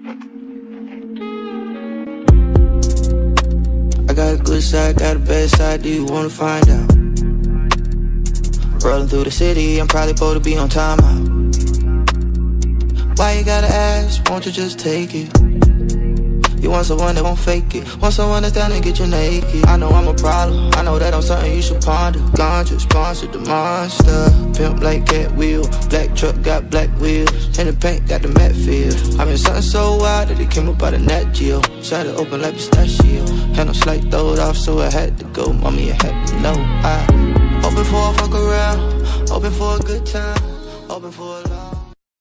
I got a good side, got a bad side, do you wanna find out? Rolling through the city, I'm probably supposed to be on timeout. Why you gotta ask, won't you just take it? You want someone that won't fake it, want someone that's down to get you naked. I know I'm a problem, I know that I'm something you should ponder. Ganja sponsored the monster, pimp like Cat Wheel. Black truck got black wheels, and the paint got the matte feel. I been something so wild that it came up out of Nat Geo. Shot it open like pistachio, had no slight throwed off, so I had to go. Mommy, I had to know. I open for a fuck around, open for a good time, open for a